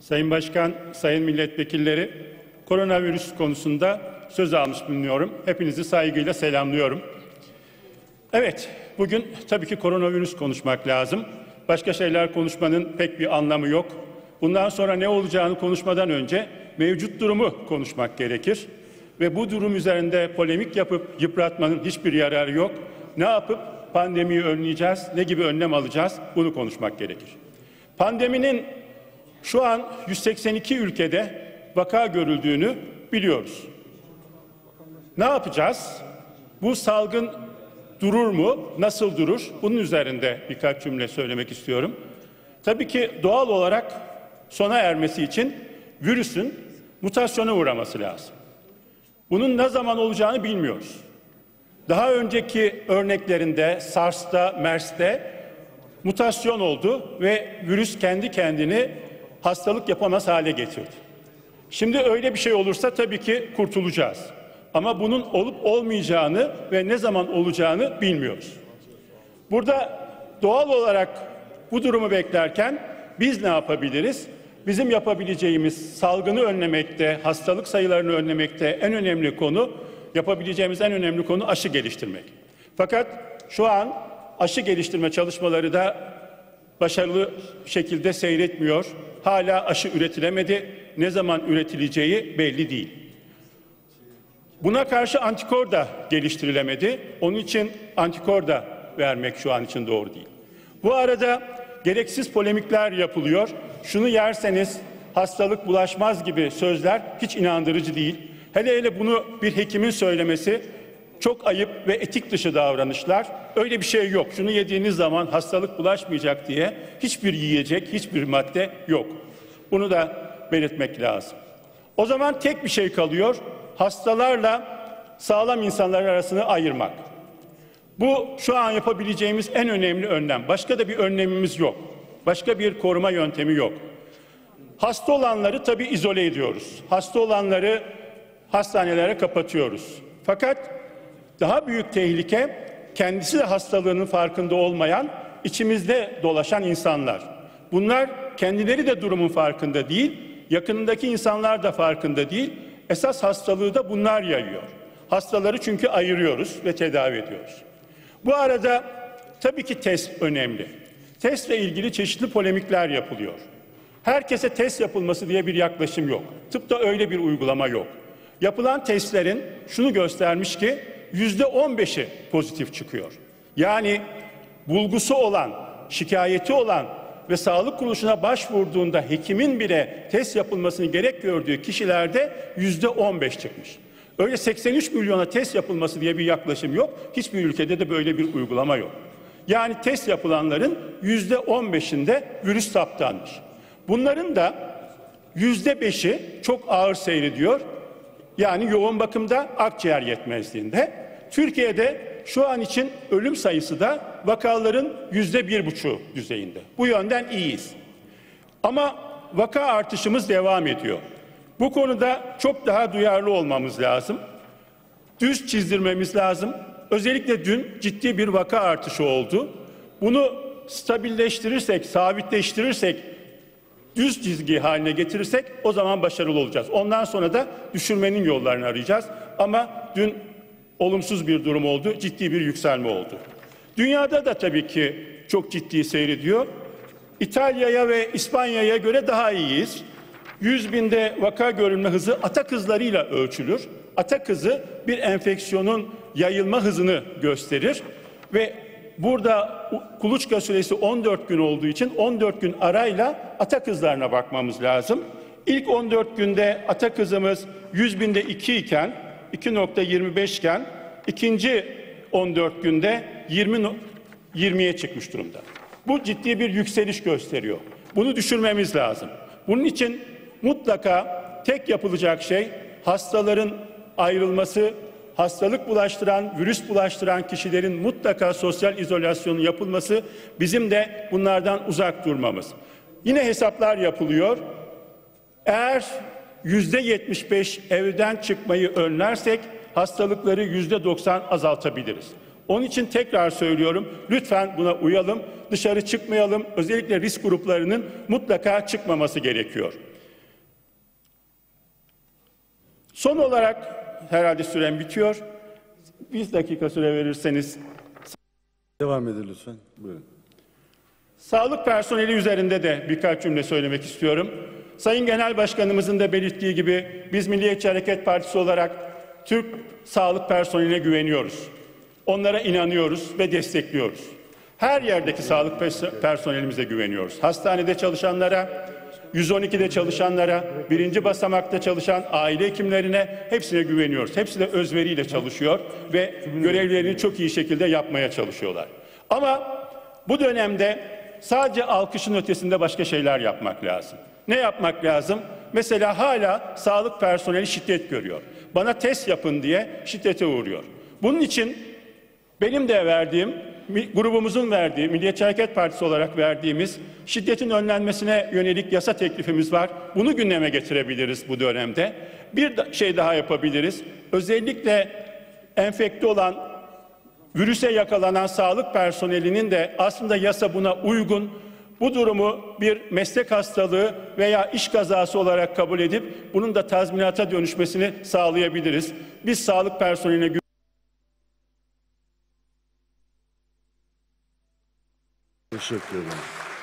Sayın Başkan, sayın milletvekilleri, koronavirüs konusunda söz almış bulunuyorum. Hepinizi saygıyla selamlıyorum. Evet, bugün tabii ki koronavirüs konuşmak lazım. Başka şeyler konuşmanın pek bir anlamı yok. Bundan sonra ne olacağını konuşmadan önce mevcut durumu konuşmak gerekir. Ve bu durum üzerinde polemik yapıp yıpratmanın hiçbir yararı yok. Ne yapıp pandemiyi önleyeceğiz, ne gibi önlem alacağız, bunu konuşmak gerekir. Pandeminin şu an 182 ülkede vaka görüldüğünü biliyoruz. Ne yapacağız? Bu salgın durur mu? Nasıl durur? Bunun üzerinde birkaç cümle söylemek istiyorum. Tabii ki doğal olarak sona ermesi için virüsün mutasyona uğraması lazım. Bunun ne zaman olacağını bilmiyoruz. Daha önceki örneklerinde SARS'ta, MERS'te mutasyon oldu ve virüs kendi kendini hastalık yapamaz hale getirdi. Şimdi öyle bir şey olursa tabii ki kurtulacağız. Ama bunun olup olmayacağını ve ne zaman olacağını bilmiyoruz. Burada doğal olarak bu durumu beklerken biz ne yapabiliriz? Bizim yapabileceğimiz salgını önlemekte, hastalık sayılarını önlemekte yapabileceğimiz en önemli konu aşı geliştirmek. Fakat şu an aşı geliştirme çalışmaları da başarılı şekilde seyretmiyor. Hala aşı üretilemedi. Ne zaman üretileceği belli değil. Buna karşı antikor da geliştirilemedi. Onun için antikor da vermek şu an için doğru değil. Bu arada gereksiz polemikler yapılıyor. Şunu yerseniz hastalık bulaşmaz gibi sözler hiç inandırıcı değil. Hele hele bunu bir hekimin söylemesi çok ayıp ve etik dışı davranışlar. Öyle bir şey yok. Şunu yediğiniz zaman hastalık bulaşmayacak diye hiçbir yiyecek, hiçbir madde yok. Bunu da belirtmek lazım. O zaman tek bir şey kalıyor. Hastalarla sağlam insanlar arasını ayırmak. Bu şu an yapabileceğimiz en önemli önlem. Başka da bir önlemimiz yok. Başka bir koruma yöntemi yok. Hasta olanları tabii izole ediyoruz. Hasta olanları hastanelere kapatıyoruz. Fakat daha büyük tehlike kendisi de hastalığının farkında olmayan, içimizde dolaşan insanlar. Bunlar kendileri de durumun farkında değil, yakınındaki insanlar da farkında değil. Esas hastalığı da bunlar yayıyor. Hastaları çünkü ayırıyoruz ve tedavi ediyoruz. Bu arada tabii ki test önemli. Testle ilgili çeşitli polemikler yapılıyor. Herkese test yapılması diye bir yaklaşım yok. Tıpta öyle bir uygulama yok. Yapılan testlerin şunu göstermiş ki %15'i pozitif çıkıyor. Yani bulgusu olan, şikayeti olan ve sağlık kuruluşuna başvurduğunda hekimin bile test yapılmasını gerek gördüğü kişilerde %15 çıkmış. Öyle 83 milyona test yapılması diye bir yaklaşım yok. Hiçbir ülkede de böyle bir uygulama yok. Yani test yapılanların %15'inde virüs saptanmış. Bunların da %5'i çok ağır seyrediyor. Yani yoğun bakımda, akciğer yetmezliğinde. Türkiye'de şu an için ölüm sayısı da vakaların %1,5 düzeyinde. Bu yönden iyiyiz. Ama vaka artışımız devam ediyor. Bu konuda çok daha duyarlı olmamız lazım. Düz çizdirmemiz lazım. Özellikle dün ciddi bir vaka artışı oldu. Bunu stabilleştirirsek, sabitleştirirsek, düz çizgi haline getirirsek o zaman başarılı olacağız. Ondan sonra da düşürmenin yollarını arayacağız. Ama dün olumsuz bir durum oldu, ciddi bir yükselme oldu. Dünyada da tabii ki çok ciddi seyrediyor. İtalya'ya ve İspanya'ya göre daha iyiyiz. 100 binde vaka görülme hızı atak hızlarıyla ölçülür. Atak hızı bir enfeksiyonun yayılma hızını gösterir ve burada kuluçka süresi 14 gün olduğu için 14 gün arayla atak hızlarına bakmamız lazım. İlk 14 günde atak hızımız 100 binde 2 iken 2,25 iken ikinci 14 günde 20'ye çıkmış durumda. Bu ciddi bir yükseliş gösteriyor. Bunu düşürmemiz lazım. Bunun için mutlaka tek yapılacak şey hastaların ayrılması, hastalık bulaştıran, virüs bulaştıran kişilerin mutlaka sosyal izolasyonu yapılması, bizim de bunlardan uzak durmamız. Yine hesaplar yapılıyor. Eğer %75 evden çıkmayı önlersek hastalıkları %90 azaltabiliriz. Onun için tekrar söylüyorum, lütfen buna uyalım, dışarı çıkmayalım. Özellikle risk gruplarının mutlaka çıkmaması gerekiyor. Son olarak herhalde sürem bitiyor. Bir dakika süre verirseniz. Devam edin lütfen. Buyurun. Sağlık personeli üzerinde de birkaç cümle söylemek istiyorum. Sayın Genel Başkanımızın da belirttiği gibi biz Milliyetçi Hareket Partisi olarak Türk sağlık personeline güveniyoruz. Onlara inanıyoruz ve destekliyoruz. Her yerdeki sağlık personelimize güveniyoruz. Hastanede çalışanlara, 112'de çalışanlara, birinci basamakta çalışan aile hekimlerine hepsine güveniyoruz. Hepsi de özveriyle çalışıyor ve görevlerini çok iyi şekilde yapmaya çalışıyorlar. Ama bu dönemde sadece alkışın ötesinde başka şeyler yapmak lazım. Ne yapmak lazım? Mesela hala sağlık personeli şiddet görüyor. Bana test yapın diye şiddete uğruyor. Bunun için benim de verdiğim, grubumuzun verdiği, Milliyetçi Hareket Partisi olarak verdiğimiz şiddetin önlenmesine yönelik yasa teklifimiz var. Bunu gündeme getirebiliriz bu dönemde. Bir şey daha yapabiliriz. Özellikle enfekte olan, virüse yakalanan sağlık personelinin de aslında yasa buna uygun, bu durumu bir meslek hastalığı veya iş kazası olarak kabul edip bunun da tazminata dönüşmesini sağlayabiliriz. Biz sağlık personeline teşekkür ederim.